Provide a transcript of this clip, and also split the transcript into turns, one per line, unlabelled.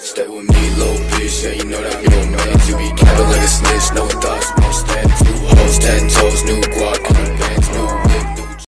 Stay with me, little bitch, yeah, you know that I'm your man. You be cattle like a snake.